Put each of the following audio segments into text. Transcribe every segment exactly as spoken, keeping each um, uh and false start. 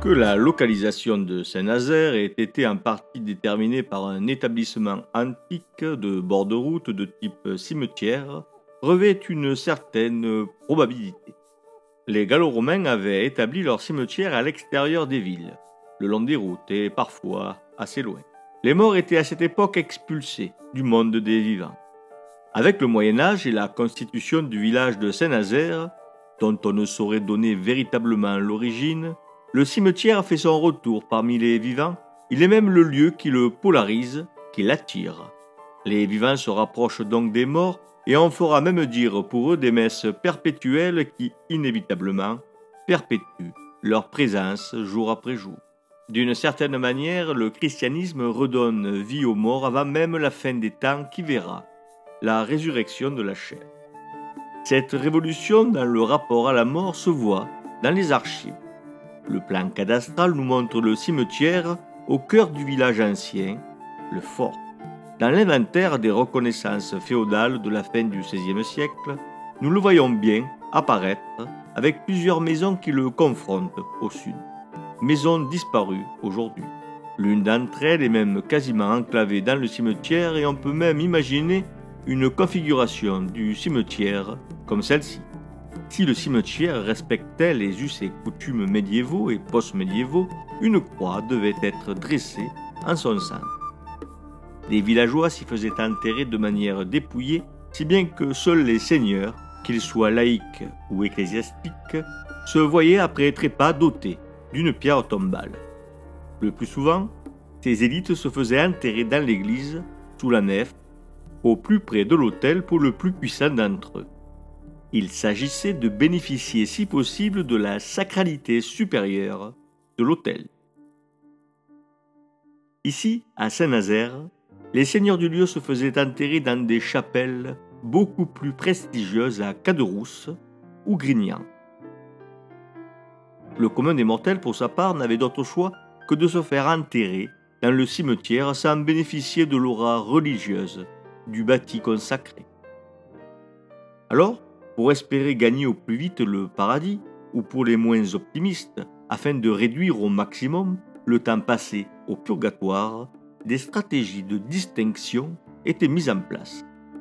que la localisation de Saint-Nazaire ait été en partie déterminée par un établissement antique de bord de route de type cimetière revêt une certaine probabilité. Les Gallo-Romains avaient établi leur cimetière à l'extérieur des villes, le long des routes et parfois assez loin. Les morts étaient à cette époque expulsés du monde des vivants. Avec le Moyen-Âge et la constitution du village de Saint-Nazaire, dont on ne saurait donner véritablement l'origine, le cimetière fait son retour parmi les vivants. Il est même le lieu qui le polarise, qui l'attire. Les vivants se rapprochent donc des morts et on fera même dire pour eux des messes perpétuelles qui, inévitablement, perpétuent leur présence jour après jour. D'une certaine manière, le christianisme redonne vie aux morts avant même la fin des temps qui verra la résurrection de la chair. Cette révolution dans le rapport à la mort se voit dans les archives. Le plan cadastral nous montre le cimetière au cœur du village ancien, le fort. Dans l'inventaire des reconnaissances féodales de la fin du seizième siècle, nous le voyons bien apparaître avec plusieurs maisons qui le confrontent au sud. Maisons disparues aujourd'hui. L'une d'entre elles est même quasiment enclavée dans le cimetière et on peut même imaginer une configuration du cimetière comme celle-ci. Si le cimetière respectait les us et coutumes médiévaux et post-médiévaux, une croix devait être dressée en son centre. Les villageois s'y faisaient enterrer de manière dépouillée, si bien que seuls les seigneurs, qu'ils soient laïcs ou ecclésiastiques, se voyaient après trépas dotés d'une pierre tombale. Le plus souvent, ces élites se faisaient enterrer dans l'église, sous la nef, au plus près de l'autel pour le plus puissant d'entre eux. Il s'agissait de bénéficier si possible de la sacralité supérieure de l'autel. Ici, à Saint-Nazaire, les seigneurs du lieu se faisaient enterrer dans des chapelles beaucoup plus prestigieuses à Caderousse ou Grignan. Le commun des mortels, pour sa part, n'avait d'autre choix que de se faire enterrer dans le cimetière sans bénéficier de l'aura religieuse du bâti consacré. Alors, pour espérer gagner au plus vite le paradis, ou pour les moins optimistes, afin de réduire au maximum le temps passé au purgatoire, des stratégies de distinction étaient mises en place.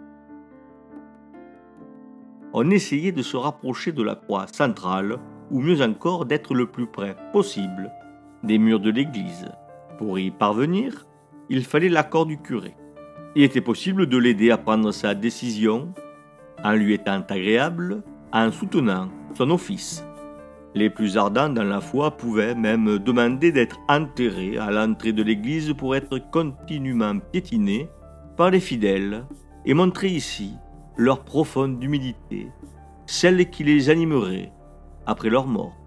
On essayait de se rapprocher de la croix centrale, ou mieux encore d'être le plus près possible des murs de l'église. Pour y parvenir, il fallait l'accord du curé. Il était possible de l'aider à prendre sa décision en lui étant agréable, en soutenant son office. Les plus ardents dans la foi pouvaient même demander d'être enterrés à l'entrée de l'église pour être continuellement piétinés par les fidèles et montrer ici leur profonde humilité, celle qui les animerait après leur mort.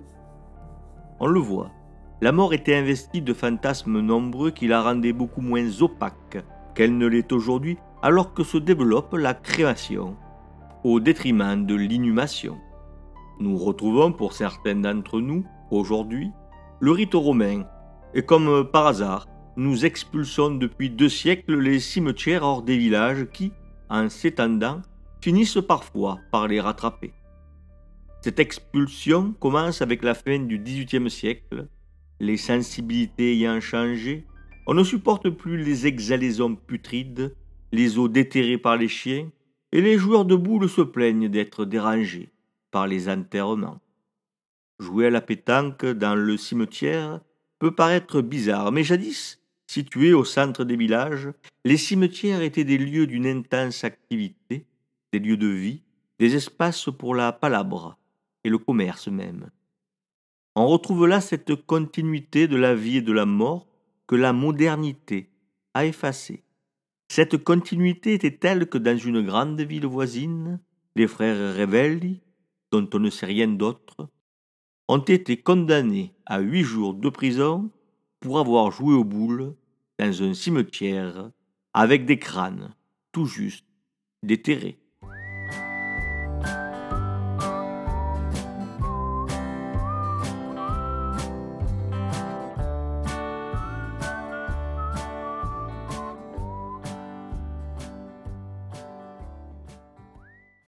On le voit, la mort était investie de fantasmes nombreux qui la rendaient beaucoup moins opaque qu'elle ne l'est aujourd'hui, alors que se développe la création au détriment de l'inhumation. Nous retrouvons pour certains d'entre nous, aujourd'hui, le rite romain, et comme par hasard, nous expulsons depuis deux siècles les cimetières hors des villages qui, en s'étendant, finissent parfois par les rattraper. Cette expulsion commence avec la fin du dix-huitième siècle, les sensibilités ayant changé. On ne supporte plus les exhalaisons putrides, les eaux déterrées par les chiens, et les joueurs de boules se plaignent d'être dérangés par les enterrements. Jouer à la pétanque dans le cimetière peut paraître bizarre, mais jadis, situés au centre des villages, les cimetières étaient des lieux d'une intense activité, des lieux de vie, des espaces pour la palabre et le commerce même. On retrouve là cette continuité de la vie et de la mort que la modernité a effacée. Cette continuité était telle que dans une grande ville voisine, les frères Revelli, dont on ne sait rien d'autre, ont été condamnés à huit jours de prison pour avoir joué aux boules dans un cimetière avec des crânes tout juste déterrés.